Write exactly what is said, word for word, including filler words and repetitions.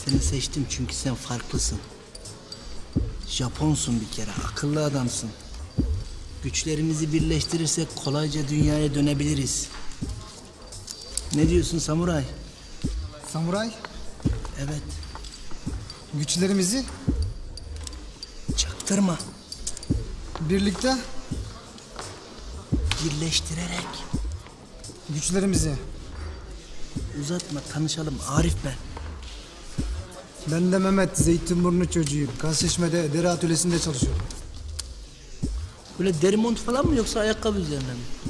Seni seçtim çünkü sen farklısın. Japonsun bir kere, akıllı adamsın. Güçlerimizi birleştirirsek kolayca dünyaya dönebiliriz. Ne diyorsun samuray? Samuray, Evet. güçlerimizi Çaktırma. birlikte, Birleştirerek. güçlerimizi. Uzatma, tanışalım. Arif ben. Ben de Mehmet, Zeytinburnu çocuğuyum. Kasışme'de deri atölyesinde çalışıyorum. Böyle deri mont falan mı yoksa ayakkabı üzerine mi?